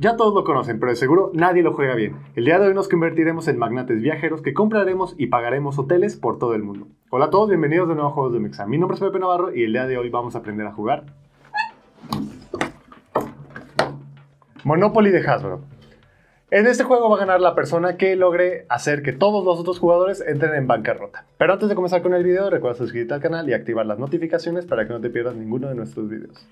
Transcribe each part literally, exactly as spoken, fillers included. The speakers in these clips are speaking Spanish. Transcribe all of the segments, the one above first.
Ya todos lo conocen, pero de seguro nadie lo juega bien. El día de hoy nos convertiremos en magnates viajeros que compraremos y pagaremos hoteles por todo el mundo. Hola a todos, bienvenidos de nuevo a Juegos de Mexa. Mi nombre es Pepe Navarro y el día de hoy vamos a aprender a jugar Monopoly de Hasbro. En este juego va a ganar la persona que logre hacer que todos los otros jugadores entren en bancarrota. Pero antes de comenzar con el video, recuerda suscribirte al canal y activar las notificaciones para que no te pierdas ninguno de nuestros videos.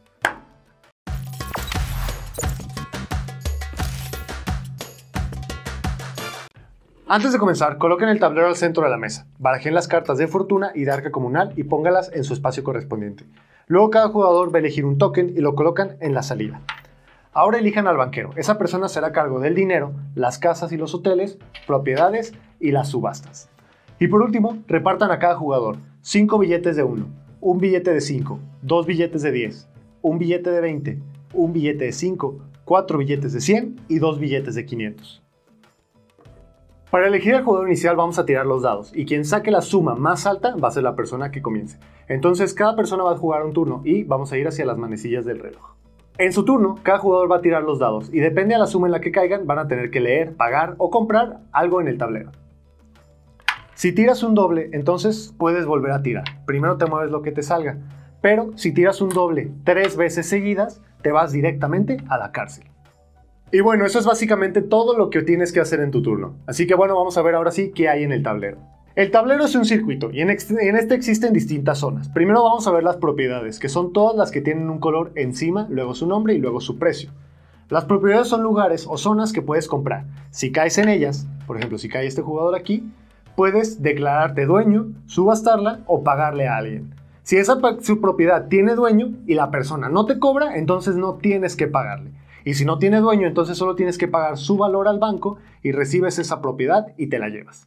Antes de comenzar, coloquen el tablero al centro de la mesa, barajen las cartas de fortuna y de arca comunal y póngalas en su espacio correspondiente. Luego cada jugador va a elegir un token y lo colocan en la salida. Ahora elijan al banquero. Esa persona será a cargo del dinero, las casas y los hoteles, propiedades y las subastas. Y por último, repartan a cada jugador cinco billetes de uno, un billete de cinco, dos billetes de diez, un billete de veinte, un billete de cinco, cuatro billetes de cien y dos billetes de quinientos. Para elegir al jugador inicial vamos a tirar los dados y quien saque la suma más alta va a ser la persona que comience. Entonces cada persona va a jugar un turno y vamos a ir hacia las manecillas del reloj. En su turno, cada jugador va a tirar los dados y depende de la suma en la que caigan van a tener que leer, pagar o comprar algo en el tablero. Si tiras un doble, entonces puedes volver a tirar. Primero te mueves lo que te salga, pero si tiras un doble tres veces seguidas, te vas directamente a la cárcel. Y bueno, eso es básicamente todo lo que tienes que hacer en tu turno. Así que bueno, vamos a ver ahora sí qué hay en el tablero. El tablero es un circuito y en, en este existen distintas zonas. Primero vamos a ver las propiedades, que son todas las que tienen un color encima, luego su nombre y luego su precio. Las propiedades son lugares o zonas que puedes comprar. Si caes en ellas, por ejemplo, si cae este jugador aquí, puedes declararte dueño, subastarla o pagarle a alguien. Si esa su propiedad tiene dueño y la persona no te cobra, entonces no tienes que pagarle. Y si no tiene dueño, entonces solo tienes que pagar su valor al banco y recibes esa propiedad y te la llevas.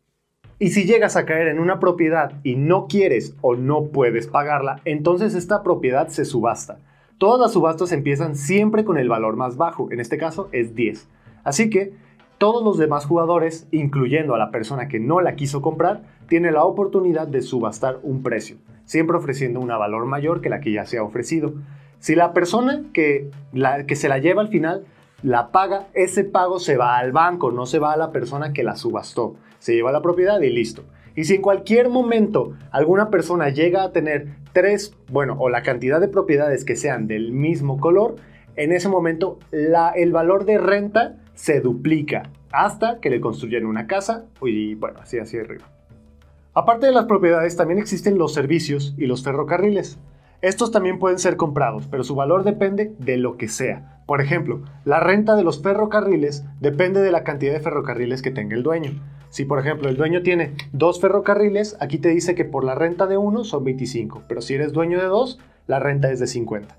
Y si llegas a caer en una propiedad y no quieres o no puedes pagarla, entonces esta propiedad se subasta. Todas las subastas empiezan siempre con el valor más bajo, en este caso es diez. Así que todos los demás jugadores, incluyendo a la persona que no la quiso comprar, tienen la oportunidad de subastar un precio, siempre ofreciendo un valor mayor que la que ya se ha ofrecido. Si la persona que, la, que se la lleva al final la paga, ese pago se va al banco, no se va a la persona que la subastó. Se lleva la propiedad y listo. Y si en cualquier momento alguna persona llega a tener tres, bueno, o la cantidad de propiedades que sean del mismo color, en ese momento la, el valor de renta se duplica hasta que le construyen una casa y bueno, así hacia arriba. Aparte de las propiedades, también existen los servicios y los ferrocarriles. Estos también pueden ser comprados, pero su valor depende de lo que sea. Por ejemplo, la renta de los ferrocarriles depende de la cantidad de ferrocarriles que tenga el dueño. Si por ejemplo el dueño tiene dos ferrocarriles, aquí te dice que por la renta de uno son veinticinco, pero si eres dueño de dos, la renta es de cincuenta.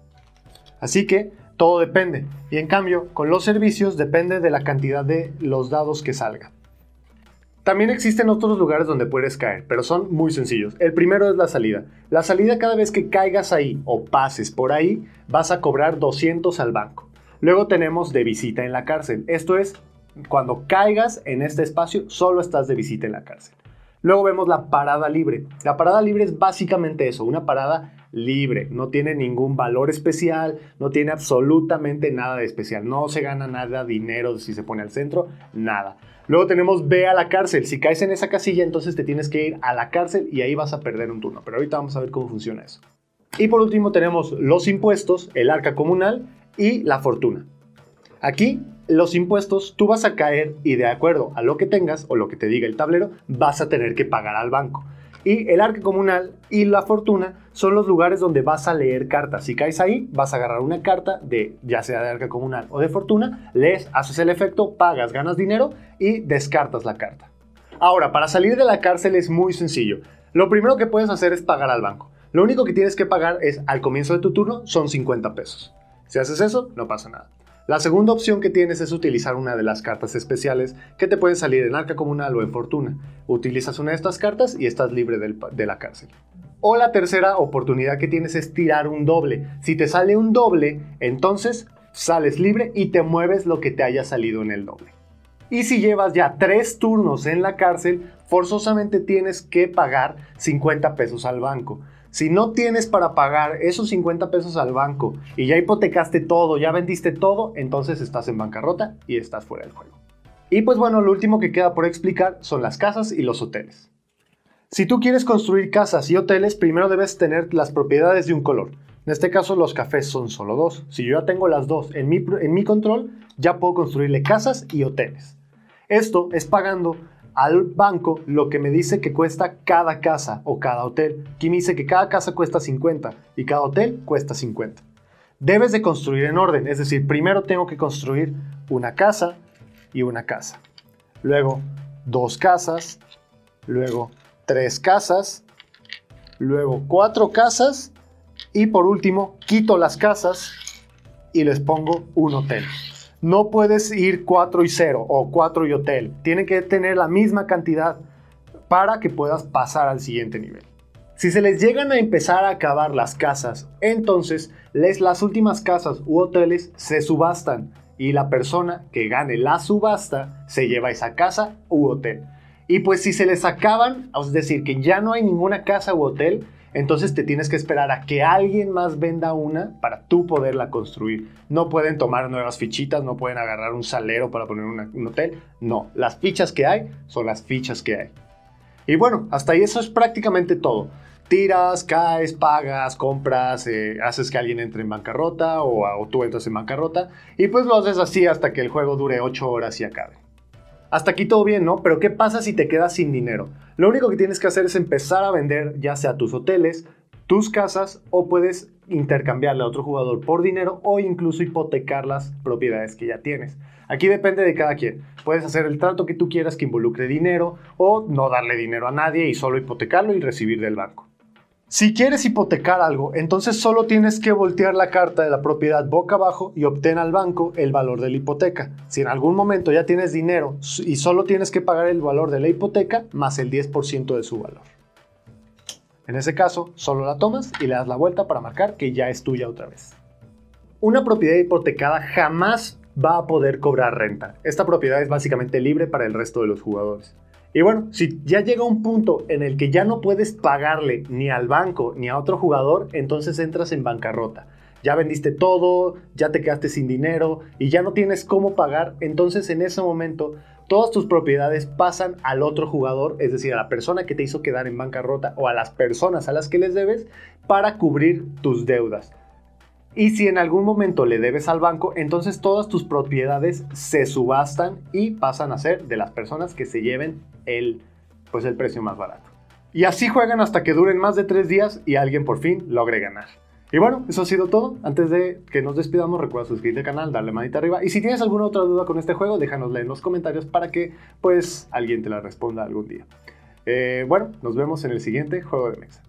Así que todo depende, y en cambio con los servicios depende de la cantidad de los dados que salgan. También existen otros lugares donde puedes caer, pero son muy sencillos. El primero es la salida. La salida, cada vez que caigas ahí o pases por ahí, vas a cobrar doscientos al banco. Luego tenemos de visita en la cárcel. Esto es, cuando caigas en este espacio, solo estás de visita en la cárcel. Luego vemos la parada libre. La parada libre es básicamente eso, una parada libre. No tiene ningún valor especial, no tiene absolutamente nada de especial. No se gana nada dinero si se pone al centro, nada. Luego tenemos ve a la cárcel. Si caes en esa casilla, entonces te tienes que ir a la cárcel y ahí vas a perder un turno. Pero ahorita vamos a ver cómo funciona eso. Y por último tenemos los impuestos, el arca comunal y la fortuna. Aquí, los impuestos, tú vas a caer y de acuerdo a lo que tengas o lo que te diga el tablero, vas a tener que pagar al banco. Y el arca comunal y la fortuna son los lugares donde vas a leer cartas. Si caes ahí, vas a agarrar una carta de ya sea de arca comunal o de fortuna, lees, haces el efecto, pagas, ganas dinero y descartas la carta. Ahora, para salir de la cárcel es muy sencillo. Lo primero que puedes hacer es pagar al banco. Lo único que tienes que pagar es al comienzo de tu turno son cincuenta pesos. Si haces eso, no pasa nada. La segunda opción que tienes es utilizar una de las cartas especiales que te pueden salir en arca comunal o en fortuna. Utilizas una de estas cartas y estás libre del, de la cárcel. O la tercera oportunidad que tienes es tirar un doble. Si te sale un doble, entonces sales libre y te mueves lo que te haya salido en el doble. Y si llevas ya tres turnos en la cárcel, forzosamente tienes que pagar cincuenta pesos al banco. Si no tienes para pagar esos cincuenta pesos al banco y ya hipotecaste todo, ya vendiste todo, entonces estás en bancarrota y estás fuera del juego. Y pues bueno, lo último que queda por explicar son las casas y los hoteles. Si tú quieres construir casas y hoteles, primero debes tener las propiedades de un color. En este caso los cafés son solo dos. Si yo ya tengo las dos en mi, en mi control, ya puedo construirle casas y hoteles. Esto es pagando al banco lo que me dice que cuesta cada casa o cada hotel. Aquí me dice que cada casa cuesta cincuenta y cada hotel cuesta cincuenta. Debes de construir en orden, es decir, primero tengo que construir una casa y una casa. Luego dos casas, luego tres casas, luego cuatro casas y por último quito las casas y les pongo un hotel. No puedes ir cuatro y cero o cuatro y hotel. Tienen que tener la misma cantidad para que puedas pasar al siguiente nivel. Si se les llegan a empezar a acabar las casas, entonces les, las últimas casas u hoteles se subastan y la persona que gane la subasta se lleva esa casa u hotel. Y pues si se les acaban, es decir, que ya no hay ninguna casa u hotel, entonces te tienes que esperar a que alguien más venda una para tú poderla construir. No pueden tomar nuevas fichitas, no pueden agarrar un salero para poner una, un hotel. No, las fichas que hay son las fichas que hay. Y bueno, hasta ahí eso es prácticamente todo. Tiras, caes, pagas, compras, eh, haces que alguien entre en bancarrota o, o tú entras en bancarrota. Y pues lo haces así hasta que el juego dure ocho horas y acabe. Hasta aquí todo bien, ¿no? Pero ¿qué pasa si te quedas sin dinero? Lo único que tienes que hacer es empezar a vender ya sea tus hoteles, tus casas o puedes intercambiarle a otro jugador por dinero o incluso hipotecar las propiedades que ya tienes. Aquí depende de cada quien. Puedes hacer el trato que tú quieras que involucre dinero o no darle dinero a nadie y solo hipotecarlo y recibir del banco. Si quieres hipotecar algo, entonces solo tienes que voltear la carta de la propiedad boca abajo y obtener al banco el valor de la hipoteca. Si en algún momento ya tienes dinero y solo tienes que pagar el valor de la hipoteca más el diez por ciento de su valor. En ese caso, solo la tomas y le das la vuelta para marcar que ya es tuya otra vez. Una propiedad hipotecada jamás va a poder cobrar renta. Esta propiedad es básicamente libre para el resto de los jugadores. Y bueno, si ya llega un punto en el que ya no puedes pagarle ni al banco ni a otro jugador, entonces entras en bancarrota. Ya vendiste todo, ya te quedaste sin dinero y ya no tienes cómo pagar, entonces en ese momento todas tus propiedades pasan al otro jugador, es decir, a la persona que te hizo quedar en bancarrota o a las personas a las que les debes para cubrir tus deudas. Y si en algún momento le debes al banco, entonces todas tus propiedades se subastan y pasan a ser de las personas que se lleven el, pues el precio más barato. Y así juegan hasta que duren más de tres días y alguien por fin logre ganar. Y bueno, eso ha sido todo. Antes de que nos despidamos, recuerda suscribirte al canal, darle manita arriba. Y si tienes alguna otra duda con este juego, déjanosla en los comentarios para que pues alguien te la responda algún día. Eh, bueno, nos vemos en el siguiente Juego de Mexa.